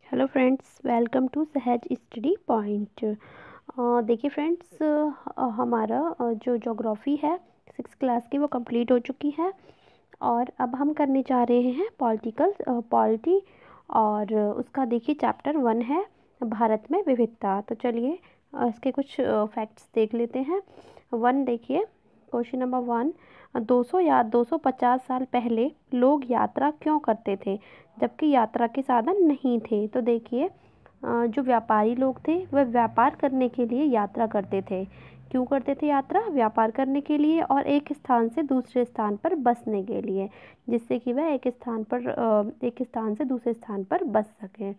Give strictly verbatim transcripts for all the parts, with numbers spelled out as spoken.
Hello friends, welcome to Sahaj study point. देखिए friends, हमारा अ, जो ज्योग्राफी है सिक्स क्लास की वो कंप्लीट हो चुकी है और अब हम करने जा रहे हैं पॉलिटिकल पॉलिटी। और उसका देखिए चैप्टर वन है भारत में विविधता। तो चलिए अ, इसके कुछ फैक्ट्स देख लेते हैं। वन देखिए, क्वेश्चन नंबर वन, दो सौ या दो सौ पचास साल पहले लोग यात्रा क्यों करते थे जबकि यात्रा के साधन नहीं थे? तो देखिए, अ, जो व्यापारी लोग थे वह व्यापार करने के लिए यात्रा करते थे। क्यों करते थे यात्रा? व्यापार करने के लिए और एक स्थान से दूसरे स्थान पर बसने के लिए, जिससे कि वह एक स्थान पर अ, एक स्थान से दूसरे स्थान पर बस सकें।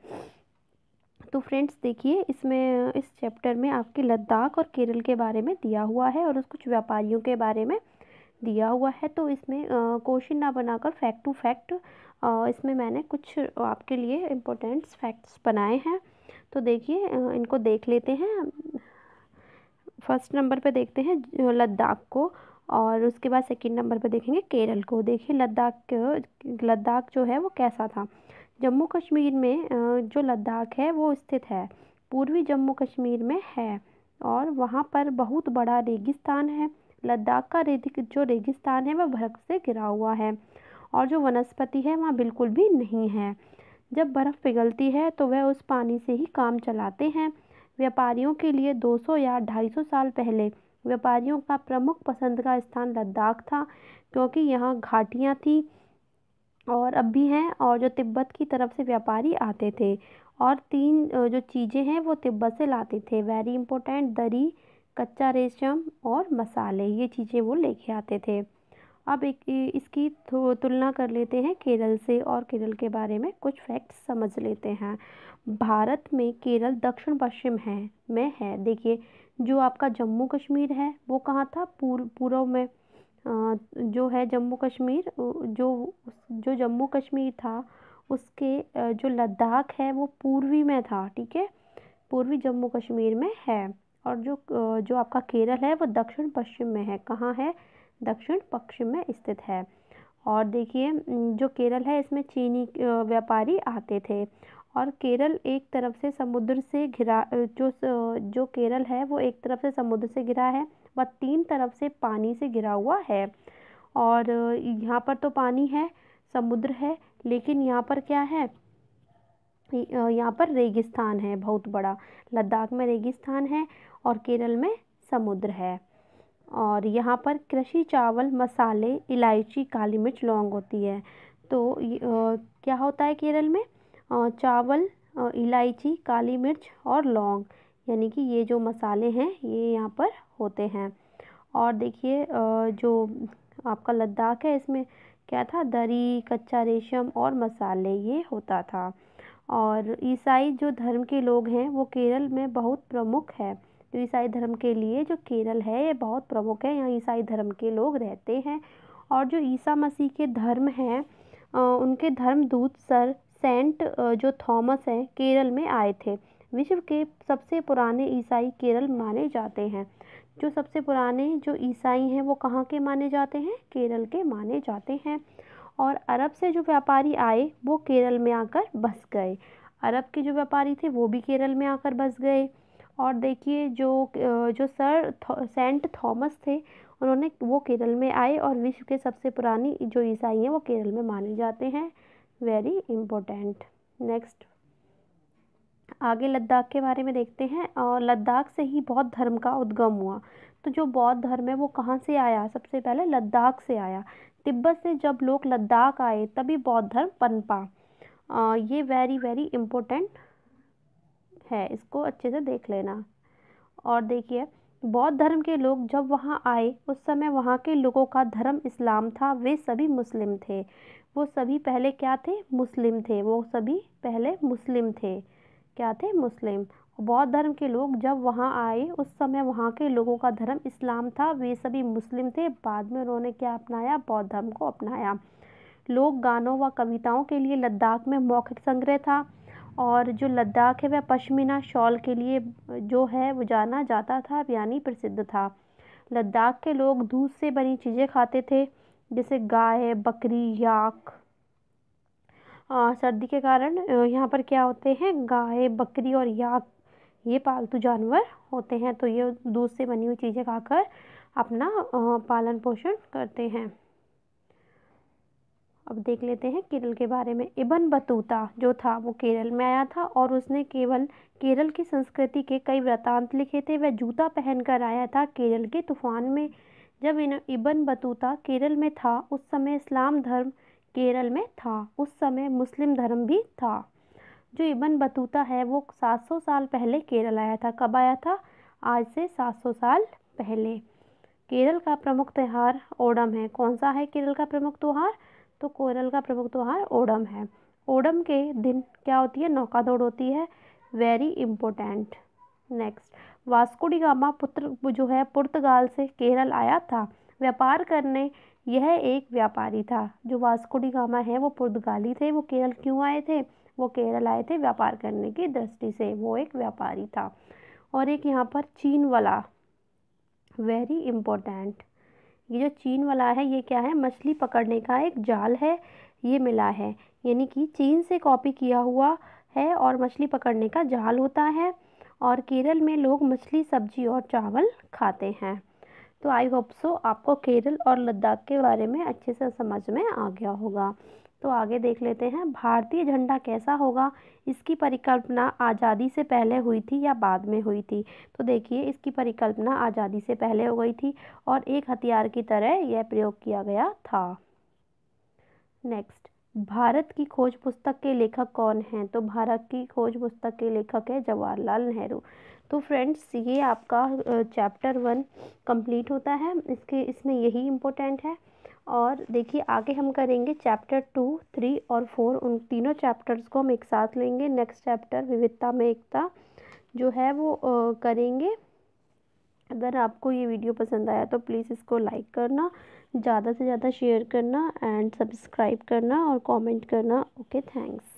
तो फ्रेंड्स देखिए, इसमें इस चैप्टर में आपके लद्दाख और केरल के बारे में दिया हुआ है और उस कुछ व्यापारियों के बारे में दिया हुआ है। तो इसमें क्वेश्चन ना बनाकर फैक्ट टू फैक्ट इसमें मैंने कुछ आपके लिए इम्पोर्टेंट्स फैक्ट्स बनाए हैं। तो देखिए, अ, इनको देख लेते हैं। फर्स्ट नंबर पे देखते हैं ज- लद्दाख को, और उसके बाद सेकंड नंबर पे देखेंगे केरल को। देखिए लद्दाख, लद्दाख जो है वो कैसा था। जम्मू कश्मीर में अ, जो लद्दाख है वो स्थित है, पूर्वी जम्मू कश्मीर में है और वहाँ पर बहुत बड़ा रेगिस्तान है। लद्दाख का रेगिक जो रेगिस्तान है वह बर्फ से घिरा हुआ है और जो वनस्पति है वहाँ बिल्कुल भी नहीं है। जब बर्फ़ पिघलती है तो वह उस पानी से ही काम चलाते हैं। व्यापारियों के लिए दो सौ या ढाई सौ साल पहले व्यापारियों का प्रमुख पसंद का स्थान लद्दाख था, क्योंकि यहाँ घाटियाँ थी और अब भी हैं, और जो तिब्बत की तरफ से व्यापारी आते थे और तीन अ, जो चीज़ें हैं वो तिब्बत से लाते थे। वेरी इंपॉर्टेंट, दरी, कच्चा रेशम और मसाले, ये चीज़ें वो लेके आते थे। अब एक इ- इसकी थो- तुलना कर लेते हैं केरल से और केरल के बारे में कुछ फैक्ट्स समझ लेते हैं। भारत में केरल दक्षिण पश्चिम है में है। देखिए, जो आपका जम्मू कश्मीर है वो कहाँ था? पूर्व पूर्व में। अ, जो है जम्मू कश्मीर, अ, जो जो जम्मू कश्मीर था उसके अ, जो लद्दाख है वो पूर्वी में था। ठीक है, पूर्वी जम्मू कश्मीर में है। और जो अ, जो आपका केरल है वो दक्षिण पश्चिम में है। कहाँ है? दक्षिण पश्चिम में स्थित है। और देखिए, अम, जो केरल है इसमें चीनी अ, व्यापारी आते थे। और केरल एक तरफ से समुद्र से घिरा अ, जो स- जो केरल है वो एक तरफ से समुद्र से घिरा है व तीन तरफ से पानी से घिरा हुआ है। और अ, यहाँ पर तो पानी है, समुद्र है, लेकिन यहाँ पर क्या है? य- यहाँ पर रेगिस्तान है बहुत बड़ा। लद्दाख में रेगिस्तान है और केरल में समुद्र है। और यहाँ पर कृषि, चावल, मसाले, इलायची, काली मिर्च, लौंग होती है। तो ये, अ, क्या होता है केरल में? अ, चावल, अ, इलायची, काली मिर्च और लौंग, यानी कि ये जो मसाले हैं ये यहाँ पर होते हैं। और देखिए, अ, जो आपका लद्दाख है इसमें क्या था? दरी, कच्चा रेशम और मसाले, ये होता था। और ईसाई जो धर्म के लोग हैं वो केरल में बहुत प्रमुख है। जो ईसाई धर्म के लिए जो केरल है ये बहुत प्रमुख है, यहाँ ईसाई धर्म के लोग रहते हैं। और जो ईसा मसीह के धर्म हैं, अ, उनके धर्मदूत सर सेंट अ, जो थॉमस हैं केरल में आए थे। विश्व के सबसे पुराने ईसाई केरल माने जाते हैं। जो सबसे पुराने जो ईसाई हैं वो कहाँ के माने जाते हैं? केरल के माने जाते हैं। और अरब से जो व्यापारी आए वो केरल में आकर बस गए। अरब के जो व्यापारी थे वो भी केरल में आकर बस गए। और देखिए, जो अ, जो सर थॉ- सेंट थॉमस थे, उन्होंने वो केरल में आए और विश्व के सबसे पुरानी जो ईसाई हैं वो केरल में माने जाते हैं। Very important. नेक्स्ट, आगे लद्दाख के बारे में देखते हैं। और लद्दाख से ही बौद्ध धर्म का उद्गम हुआ। तो जो बौद्ध धर्म है वो कहाँ से आया? सबसे पहले लद्दाख से आया। तिब्बत से जब लोग लद्दाख आए तभी बौद्ध धर्म पनपा। अ, ये वेरी वेरी इम्पोर्टेंट है, इसको अच्छे से देख लेना। और देखिए, बौद्ध धर्म के लोग जब वहाँ आए उस समय वहाँ के लोगों का धर्म इस्लाम था, वे सभी मुस्लिम थे। वो सभी पहले क्या थे? मुस्लिम थे। वो सभी पहले मुस्लिम थे। क्या थे? मुस्लिम। बौद्ध धर्म के लोग जब वहाँ आए उस समय वहाँ के लोगों का धर्म इस्लाम था, वे सभी मुस्लिम थे। बाद में उन्होंने क्या अपनाया? बौद्ध धर्म को अपनाया। लोक गानों व कविताओं के लिए लद्दाख में मौखिक संग्रह था। और जो लद्दाख है वह पश्मीना शॉल के लिए जो है वो जाना जाता था, यानी प्रसिद्ध था। लद्दाख के लोग दूध से बनी चीज़ें खाते थे, जैसे गाय, बकरी, याक। आ, सर्दी के कारण अ, यहाँ पर क्या होते हैं, गाय, बकरी और याक ये पालतू जानवर होते हैं, तो ये दूध से बनी हुई चीज़ें खाकर अपना अ, पालन पोषण करते हैं। अब देख लेते हैं केरल के बारे में। इब्न बतूता जो था वो केरल में आया था और उसने केवल केरल की संस्कृति के कई वृत्तांत लिखे थे। वह जूता पहनकर आया था केरल के तूफान में। जब इन इब्न बतूता केरल में था उस समय इस्लाम धर्म केरल में था, उस समय मुस्लिम धर्म भी था। जो इब्न बतूता है वो सात सौ साल पहले केरल आया था। कब आया था? आज से सात सौ साल पहले। केरल का प्रमुख त्योहार ओणम है। कौन सा है केरल का प्रमुख त्योहार? तो केरल का प्रमुख त्योहार ओणम है। ओणम के दिन क्या होती है? नौका दौड़ होती है, very important. Next, Vasco da Gama पुत्र जो है पुर्तगाल से केरल आया था व्यापार करने। यह एक व्यापारी था। जो वास्को डी गामा है वो पुर्तगाली थे। वो केरल क्यों आए थे? वो केरल आए थे व्यापार करने की दृष्टि से, वो एक व्यापारी था। और एक यहाँ पर चीन वाला, वेरी इम्पोर्टेंट। ये जो चीन वाला है ये क्या है? मछली पकड़ने का एक जाल है, ये मिला है, यानी कि चीन से कॉपी किया हुआ है और मछली पकड़ने का जाल होता है। और केरल में लोग मछली, सब्जी और चावल खाते हैं। तो आई होप सो आपको केरल और लद्दाख के बारे में अच्छे से समझ में आ गया होगा। तो आगे देख लेते हैं, भारतीय झंडा कैसा होगा? इसकी परिकल्पना आज़ादी से पहले हुई थी या बाद में हुई थी? तो देखिए, इसकी परिकल्पना आज़ादी से पहले हो गई थी और एक हथियार की तरह यह प्रयोग किया गया था। नेक्स्ट, भारत की खोज पुस्तक के लेखक कौन हैं? तो भारत की खोज पुस्तक के लेखक है जवाहरलाल नेहरू। तो फ्रेंड्स, ये आपका चैप्टर वन कंप्लीट होता है। इसके इसमें यही इम्पोर्टेंट है। और देखिए आगे हम करेंगे चैप्टर टू, थ्री और फोर। उन तीनों चैप्टर्स को हम एक साथ लेंगे। नेक्स्ट चैप्टर विविधता में एकता जो है वो अ, करेंगे। अगर आपको ये वीडियो पसंद आया तो प्लीज़ इसको लाइक करना, ज़्यादा से ज़्यादा शेयर करना एंड सब्सक्राइब करना और कमेंट करना। Okay, thanks.